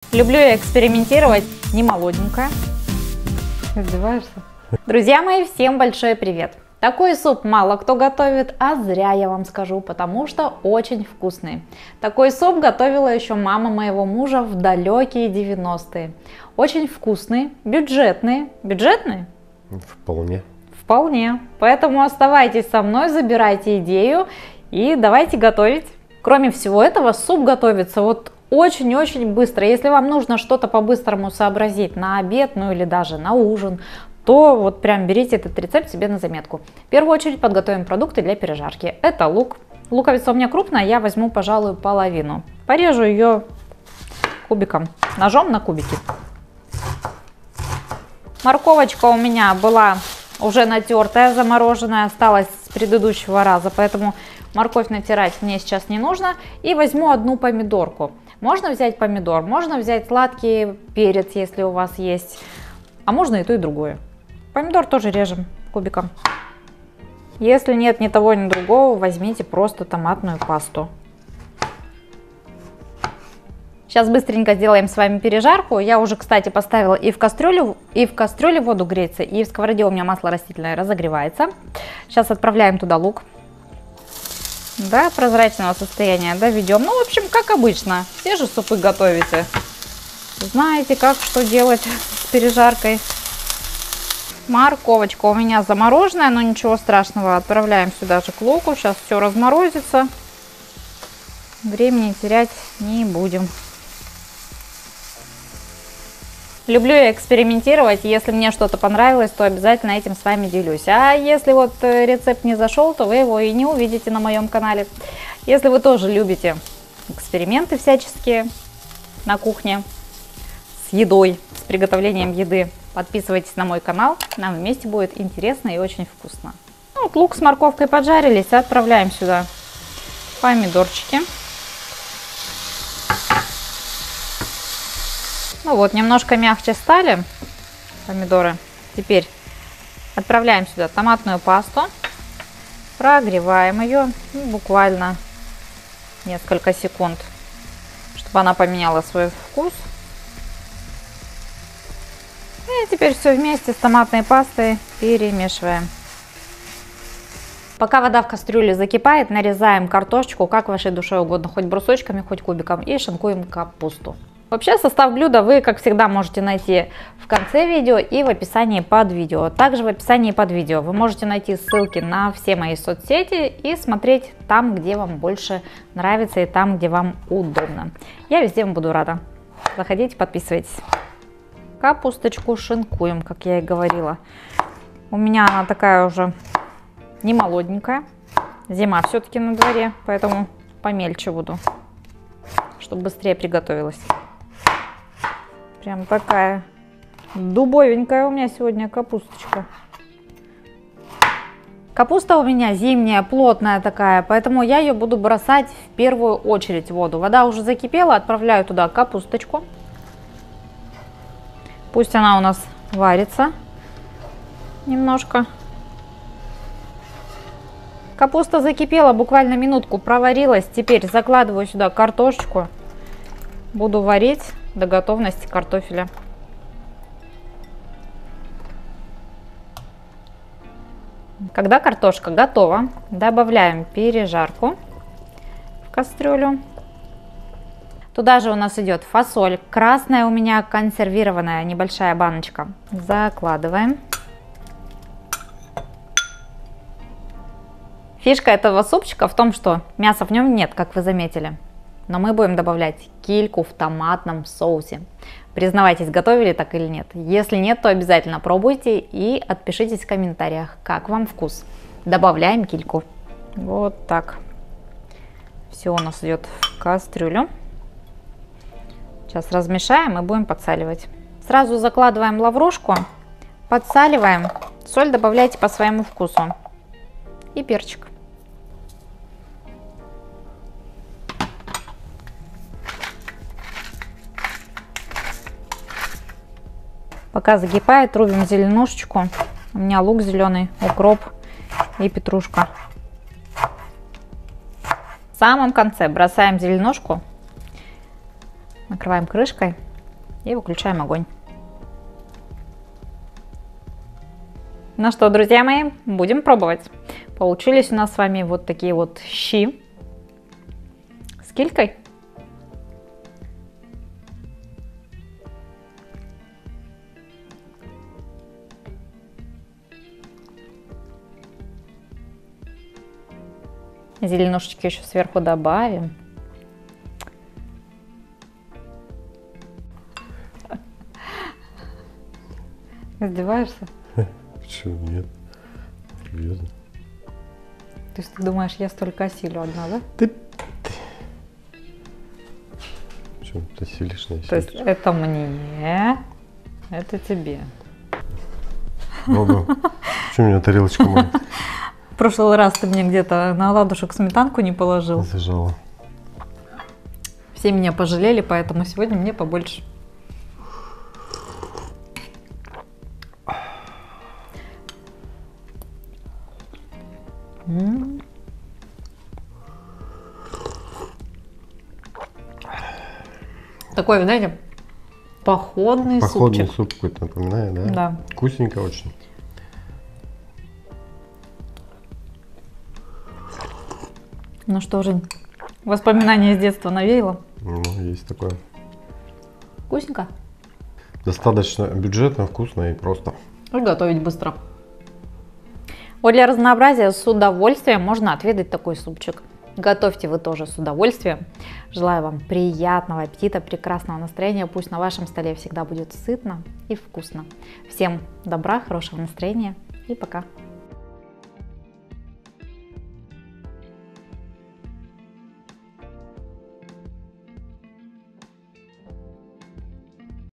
Люблю экспериментировать, не молоденькая. Издеваешься? Друзья мои, всем большой привет! Такой суп мало кто готовит, а зря я вам скажу, потому что очень вкусный. Такой суп готовила еще мама моего мужа в далекие 90-е. Очень вкусный, бюджетный. Бюджетный? Вполне. Вполне. Поэтому оставайтесь со мной, забирайте идею и давайте готовить. Кроме всего этого, суп готовится вот очень-очень быстро. Если вам нужно что-то по-быстрому сообразить на обед, ну или даже на ужин, то вот прям берите этот рецепт себе на заметку. В первую очередь подготовим продукты для пережарки. Это лук. Луковица у меня крупная, я возьму, пожалуй, половину. Порежу ее кубиком, ножом на кубики. Морковочка у меня была уже натертая, замороженная, осталась с предыдущего раза, поэтому морковь натирать мне сейчас не нужно. И возьму одну помидорку. Можно взять помидор, можно взять сладкий перец, если у вас есть, а можно и то, и другое. Помидор тоже режем кубиком. Если нет ни того, ни другого, возьмите просто томатную пасту. Сейчас быстренько сделаем с вами пережарку. Я уже, кстати, поставила и в кастрюле воду греется, и в сковороде у меня масло растительное разогревается. Сейчас отправляем туда лук. До прозрачного состояния доведем. Ну, в общем, как обычно. Все же супы готовите. Знаете, как что делать с пережаркой. Морковочка у меня замороженная, но ничего страшного. Отправляем сюда же к луку. Сейчас все разморозится. Времени терять не будем. Люблю экспериментировать. Если мне что-то понравилось, то обязательно этим с вами делюсь. А если вот рецепт не зашел, то вы его и не увидите на моем канале. Если вы тоже любите эксперименты всяческие на кухне с едой, с приготовлением еды, подписывайтесь на мой канал. Нам вместе будет интересно и очень вкусно. Ну, вот лук с морковкой поджарились. Отправляем сюда помидорчики. Ну вот, немножко мягче стали помидоры. Теперь отправляем сюда томатную пасту. Прогреваем ее буквально несколько секунд, чтобы она поменяла свой вкус. И теперь все вместе с томатной пастой перемешиваем. Пока вода в кастрюле закипает, нарезаем картошечку, как вашей душе угодно, хоть брусочками, хоть кубиком, и шинкуем капусту. Вообще состав блюда вы, как всегда, можете найти в конце видео и в описании под видео. Также в описании под видео вы можете найти ссылки на все мои соцсети и смотреть там, где вам больше нравится и там, где вам удобно. Я везде вам буду рада. Заходите, подписывайтесь. Капусточку шинкуем, как я и говорила. У меня она такая уже не молоденькая. Зима все-таки на дворе, поэтому помельче буду, чтобы быстрее приготовилась. Прям такая дубовенькая у меня сегодня капусточка. Капуста у меня зимняя, плотная такая, поэтому я ее буду бросать в первую очередь в воду. Вода уже закипела, отправляю туда капусточку. Пусть она у нас варится немножко. Капуста закипела, буквально минутку проварилась. Теперь закладываю сюда картошечку. Буду варить до готовности картофеля. Когда картошка готова, добавляем пережарку в кастрюлю. Туда же у нас идет фасоль. Красная у меня консервированная, небольшая баночка. Закладываем. Фишка этого супчика в том, что мяса в нем нет, как вы заметили. Но мы будем добавлять кильку в томатном соусе. Признавайтесь, готовили так или нет. Если нет, то обязательно пробуйте и отпишитесь в комментариях, как вам вкус. Добавляем кильку. Вот так. Все у нас идет в кастрюлю. Сейчас размешаем и будем подсаливать. Сразу закладываем лаврушку, подсаливаем. Соль добавляйте по своему вкусу. И перчик. Пока закипает, рубим зеленушечку. У меня лук зеленый, укроп и петрушка. В самом конце бросаем зеленушку, накрываем крышкой И выключаем огонь. Ну что, друзья мои, будем пробовать. Получились у нас с вами вот такие вот щи с килькой. Зеленушечки еще сверху добавим. Издеваешься? Почему нет? Серьезно. То есть ты думаешь, я столько осилю одна, да? Ты... Почему ты силишь, не То есть силишь? это мне, это тебе. Ого. Почему у меня тарелочка моя В прошлый раз ты мне где-то на оладушек сметанку не положил. зажала? Все меня пожалели, поэтому сегодня мне побольше. Такой, знаете, походный Походный супчик. суп какой-то напоминает, да? Да. Вкусненько очень. Ну что, Жень, воспоминания из детства навеяло? Ну, есть такое. Вкусненько? Достаточно бюджетно, вкусно и просто. И готовить быстро. Вот для разнообразия с удовольствием можно отведать такой супчик. Готовьте вы тоже с удовольствием. Желаю вам приятного аппетита, прекрасного настроения. Пусть на вашем столе всегда будет сытно и вкусно. Всем добра, хорошего настроения и пока.